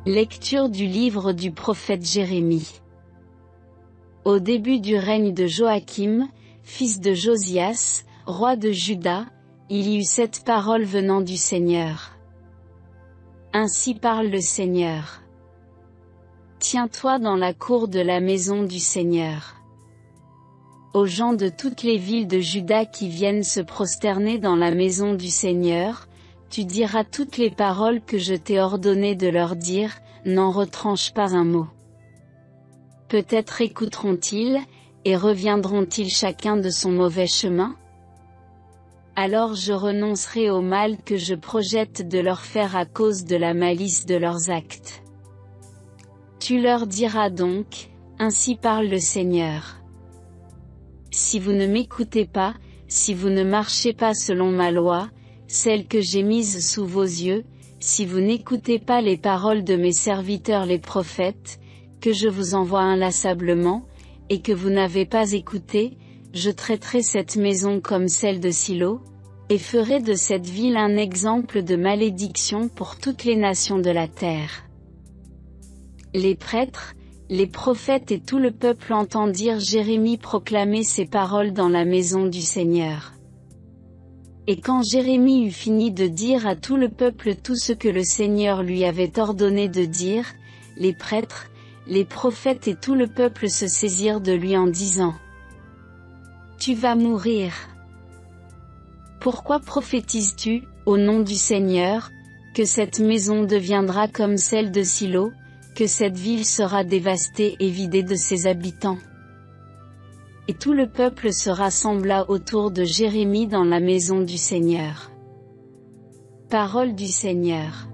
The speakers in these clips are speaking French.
Lecture du livre du prophète Jérémie. Au début du règne de Joachim, fils de Josias, roi de Juda, il y eut cette parole venant du Seigneur. Ainsi parle le Seigneur. Tiens-toi dans la cour de la maison du Seigneur. Aux gens de toutes les villes de Juda qui viennent se prosterner dans la maison du Seigneur, tu diras toutes les paroles que je t'ai ordonné de leur dire, n'en retranche pas un mot. Peut-être écouteront-ils, et reviendront-ils chacun de son mauvais chemin? Alors je renoncerai au mal que je projette de leur faire à cause de la malice de leurs actes. Tu leur diras donc, ainsi parle le Seigneur. Si vous ne m'écoutez pas, si vous ne marchez pas selon ma loi, celle que j'ai mise sous vos yeux, si vous n'écoutez pas les paroles de mes serviteurs les prophètes, que je vous envoie inlassablement, et que vous n'avez pas écouté, je traiterai cette maison comme celle de Silo, et ferai de cette ville un exemple de malédiction pour toutes les nations de la terre. Les prêtres, les prophètes et tout le peuple entendirent Jérémie proclamer ces paroles dans la maison du Seigneur. Et quand Jérémie eut fini de dire à tout le peuple tout ce que le Seigneur lui avait ordonné de dire, les prêtres, les prophètes et tout le peuple se saisirent de lui en disant: Tu vas mourir. Pourquoi prophétises-tu, au nom du Seigneur, que cette maison deviendra comme celle de Silo, que cette ville sera dévastée et vidée de ses habitants? Et tout le peuple se rassembla autour de Jérémie dans la maison du Seigneur. Parole du Seigneur.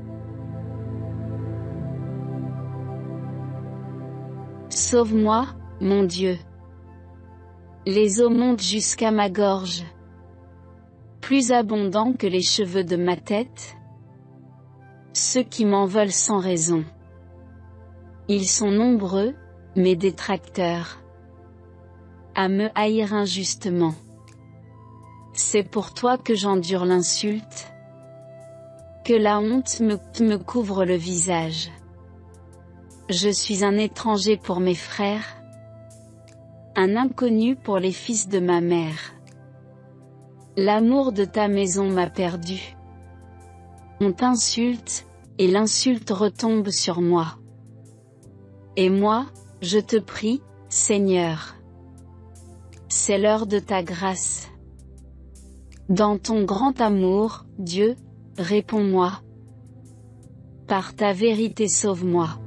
Sauve-moi, mon Dieu. Les eaux montent jusqu'à ma gorge. Plus abondants que les cheveux de ma tête. Ceux qui m'en veulent sans raison. Ils sont nombreux, mes détracteurs, à me haïr injustement. C'est pour toi que j'endure l'insulte, que la honte me couvre le visage. Je suis un étranger pour mes frères, un inconnu pour les fils de ma mère. L'amour de ta maison m'a perdu. On t'insulte, et l'insulte retombe sur moi. Et moi, je te prie, Seigneur. C'est l'heure de ta grâce. Dans ton grand amour, Dieu, réponds-moi. Par ta vérité sauve-moi.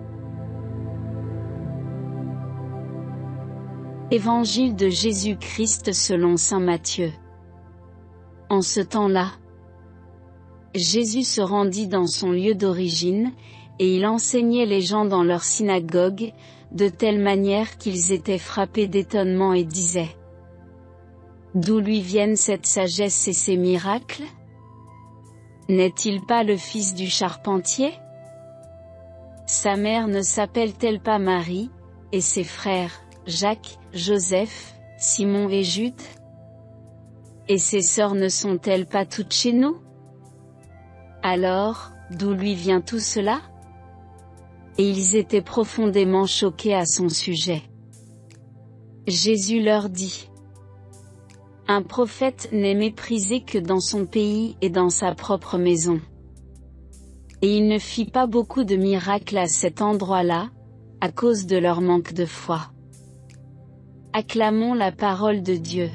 Évangile de Jésus-Christ selon saint Matthieu. En ce temps-là, Jésus se rendit dans son lieu d'origine, et il enseignait les gens dans leur synagogue, de telle manière qu'ils étaient frappés d'étonnement et disaient: D'où lui viennent cette sagesse et ces miracles? N'est-il pas le fils du charpentier? Sa mère ne s'appelle-t-elle pas Marie, et ses frères, Jacques, Joseph, Simon et Jude? Et ses sœurs ne sont-elles pas toutes chez nous? Alors, d'où lui vient tout cela? Et ils étaient profondément choqués à son sujet. Jésus leur dit: Un prophète n'est méprisé que dans son pays et dans sa propre maison. Et il ne fit pas beaucoup de miracles à cet endroit-là, à cause de leur manque de foi. Acclamons la parole de Dieu.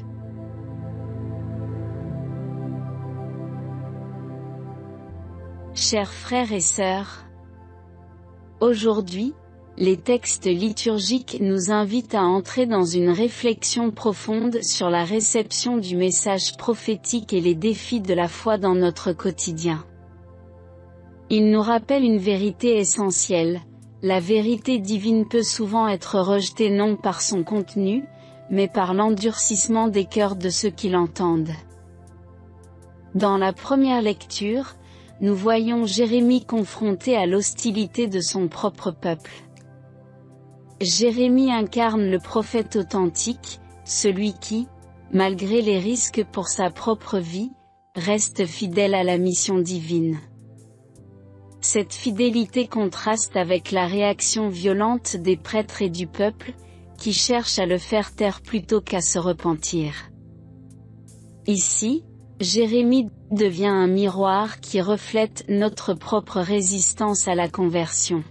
Chers frères et sœurs, aujourd'hui, les textes liturgiques nous invitent à entrer dans une réflexion profonde sur la réception du message prophétique et les défis de la foi dans notre quotidien. Ils nous rappellent une vérité essentielle: la vérité divine peut souvent être rejetée non par son contenu, mais par l'endurcissement des cœurs de ceux qui l'entendent. Dans la première lecture, nous voyons Jérémie confronté à l'hostilité de son propre peuple. Jérémie incarne le prophète authentique, celui qui, malgré les risques pour sa propre vie, reste fidèle à la mission divine. Cette fidélité contraste avec la réaction violente des prêtres et du peuple, qui cherchent à le faire taire plutôt qu'à se repentir. Ici, Jérémie devient un miroir qui reflète notre propre résistance à la conversion.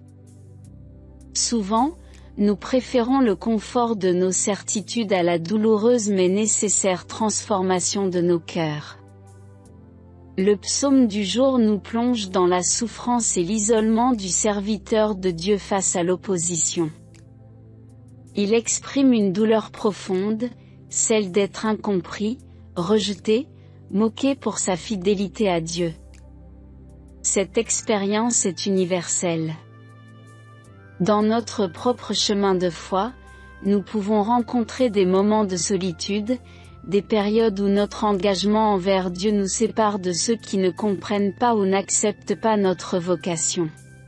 Souvent, nous préférons le confort de nos certitudes à la douloureuse mais nécessaire transformation de nos cœurs. Le psaume du jour nous plonge dans la souffrance et l'isolement du serviteur de Dieu face à l'opposition. Il exprime une douleur profonde, celle d'être incompris, rejeté, moqué pour sa fidélité à Dieu. Cette expérience est universelle. Dans notre propre chemin de foi, nous pouvons rencontrer des moments de solitude, des périodes où notre engagement envers Dieu nous sépare de ceux qui ne comprennent pas ou n'acceptent pas notre vocation.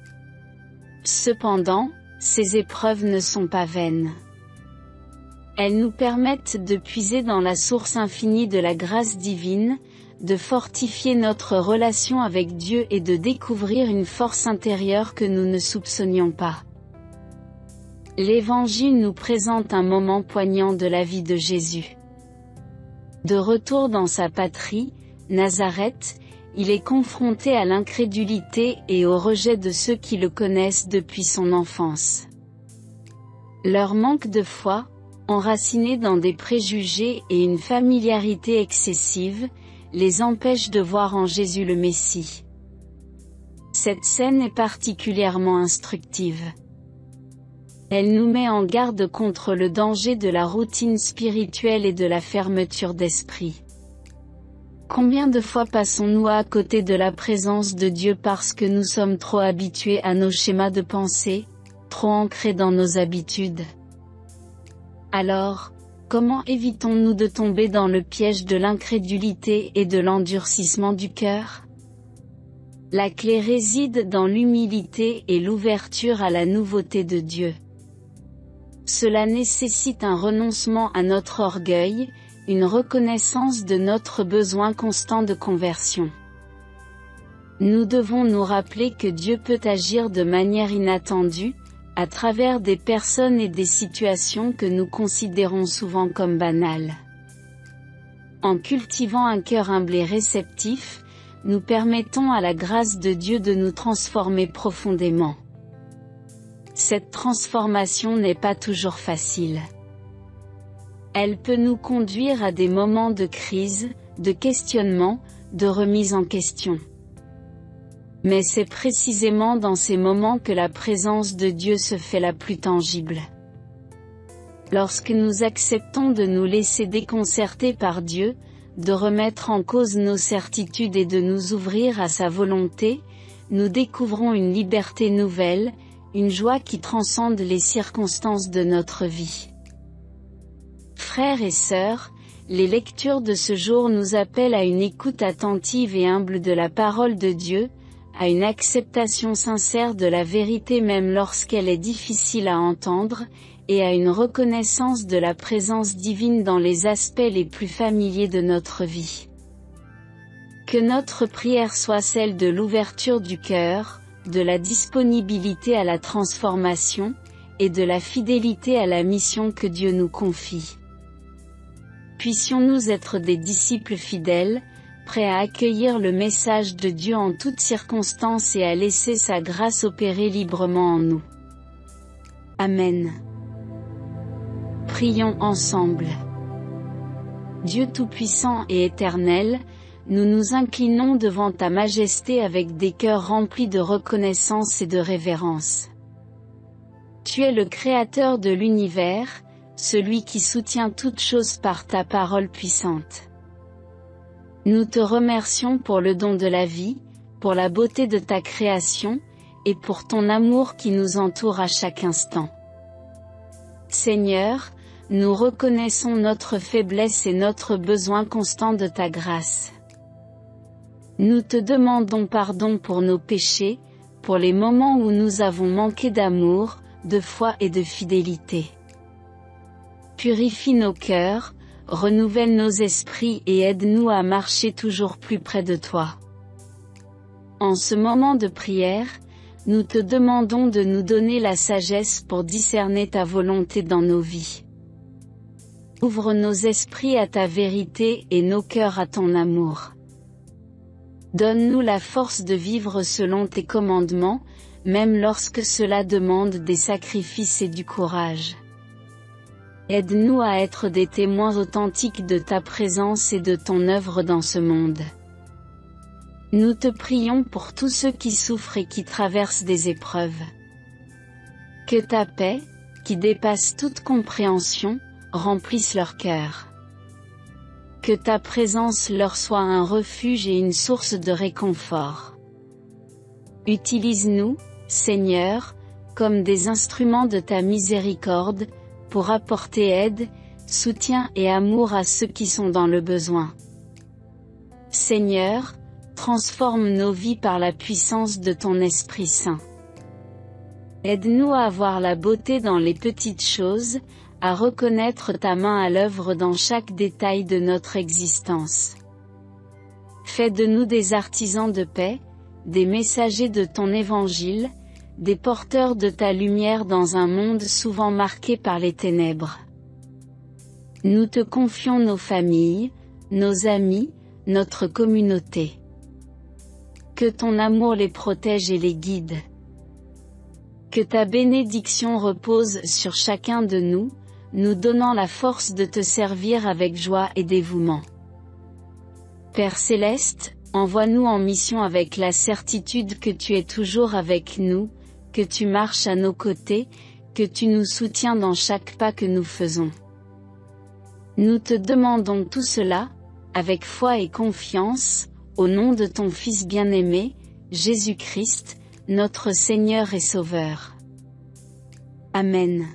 Cependant, ces épreuves ne sont pas vaines. Elles nous permettent de puiser dans la source infinie de la grâce divine, de fortifier notre relation avec Dieu et de découvrir une force intérieure que nous ne soupçonnions pas. L'Évangile nous présente un moment poignant de la vie de Jésus. De retour dans sa patrie, Nazareth, il est confronté à l'incrédulité et au rejet de ceux qui le connaissent depuis son enfance. Leur manque de foi, enracinés dans des préjugés et une familiarité excessive, les empêche de voir en Jésus le Messie. Cette scène est particulièrement instructive. Elle nous met en garde contre le danger de la routine spirituelle et de la fermeture d'esprit. Combien de fois passons-nous à côté de la présence de Dieu parce que nous sommes trop habitués à nos schémas de pensée, trop ancrés dans nos habitudes? Alors, comment évitons-nous de tomber dans le piège de l'incrédulité et de l'endurcissement du cœur? La clé réside dans l'humilité et l'ouverture à la nouveauté de Dieu. Cela nécessite un renoncement à notre orgueil, une reconnaissance de notre besoin constant de conversion. Nous devons nous rappeler que Dieu peut agir de manière inattendue, à travers des personnes et des situations que nous considérons souvent comme banales. En cultivant un cœur humble et réceptif, nous permettons à la grâce de Dieu de nous transformer profondément. Cette transformation n'est pas toujours facile. Elle peut nous conduire à des moments de crise, de questionnement, de remise en question. Mais c'est précisément dans ces moments que la présence de Dieu se fait la plus tangible. Lorsque nous acceptons de nous laisser déconcerter par Dieu, de remettre en cause nos certitudes et de nous ouvrir à sa volonté, nous découvrons une liberté nouvelle, une joie qui transcende les circonstances de notre vie. Frères et sœurs, les lectures de ce jour nous appellent à une écoute attentive et humble de la parole de Dieu, à une acceptation sincère de la vérité même lorsqu'elle est difficile à entendre, et à une reconnaissance de la présence divine dans les aspects les plus familiers de notre vie. Que notre prière soit celle de l'ouverture du cœur, de la disponibilité à la transformation, et de la fidélité à la mission que Dieu nous confie. Puissions-nous être des disciples fidèles, prêts à accueillir le message de Dieu en toutes circonstances et à laisser sa grâce opérer librement en nous. Amen. Prions ensemble. Dieu Tout-Puissant et Éternel, nous nous inclinons devant ta majesté avec des cœurs remplis de reconnaissance et de révérence. Tu es le Créateur de l'univers, celui qui soutient toutes choses par ta parole puissante. Nous te remercions pour le don de la vie, pour la beauté de ta création, et pour ton amour qui nous entoure à chaque instant. Seigneur, nous reconnaissons notre faiblesse et notre besoin constant de ta grâce. Nous te demandons pardon pour nos péchés, pour les moments où nous avons manqué d'amour, de foi et de fidélité. Purifie nos cœurs, renouvelle nos esprits et aide-nous à marcher toujours plus près de toi. En ce moment de prière, nous te demandons de nous donner la sagesse pour discerner ta volonté dans nos vies. Ouvre nos esprits à ta vérité et nos cœurs à ton amour. Donne-nous la force de vivre selon tes commandements, même lorsque cela demande des sacrifices et du courage. Aide-nous à être des témoins authentiques de ta présence et de ton œuvre dans ce monde. Nous te prions pour tous ceux qui souffrent et qui traversent des épreuves. Que ta paix, qui dépasse toute compréhension, remplisse leur cœur. Que ta présence leur soit un refuge et une source de réconfort. Utilise-nous, Seigneur, comme des instruments de ta miséricorde, pour apporter aide, soutien et amour à ceux qui sont dans le besoin. Seigneur, transforme nos vies par la puissance de ton Esprit Saint. Aide-nous à voir la beauté dans les petites choses, à reconnaître ta main à l'œuvre dans chaque détail de notre existence. Fais de nous des artisans de paix, des messagers de ton évangile, des porteurs de ta lumière dans un monde souvent marqué par les ténèbres. Nous te confions nos familles, nos amis, notre communauté. Que ton amour les protège et les guide. Que ta bénédiction repose sur chacun de nous, nous donnant la force de te servir avec joie et dévouement. Père céleste, envoie-nous en mission avec la certitude que tu es toujours avec nous, que tu marches à nos côtés, que tu nous soutiens dans chaque pas que nous faisons. Nous te demandons tout cela, avec foi et confiance, au nom de ton Fils bien-aimé, Jésus-Christ, notre Seigneur et Sauveur. Amen.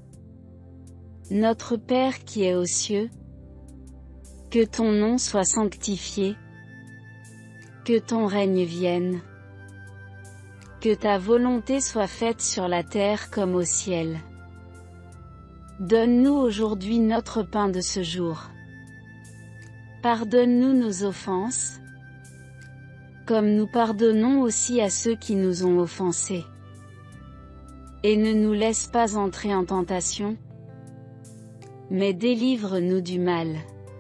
Notre Père qui es aux cieux, que ton nom soit sanctifié, que ton règne vienne, que ta volonté soit faite sur la terre comme au ciel. Donne-nous aujourd'hui notre pain de ce jour. Pardonne-nous nos offenses, comme nous pardonnons aussi à ceux qui nous ont offensés. Et ne nous laisse pas entrer en tentation, mais délivre-nous du mal.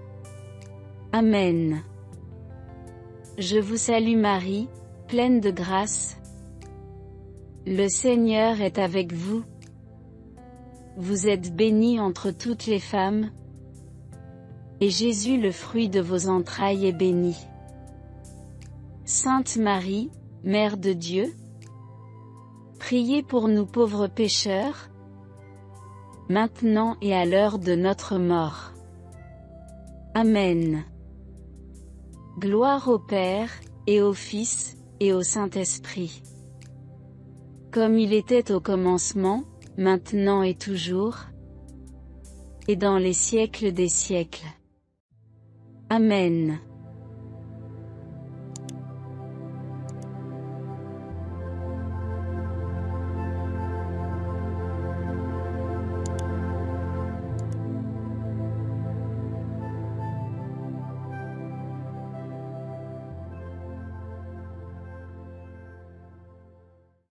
Amen. Je vous salue Marie, pleine de grâce. Le Seigneur est avec vous. Vous êtes bénie entre toutes les femmes, et Jésus, le fruit de vos entrailles, est béni. Sainte Marie, Mère de Dieu, priez pour nous pauvres pécheurs, maintenant et à l'heure de notre mort. Amen. Gloire au Père, et au Fils, et au Saint-Esprit. Comme il était au commencement, maintenant et toujours, et dans les siècles des siècles. Amen.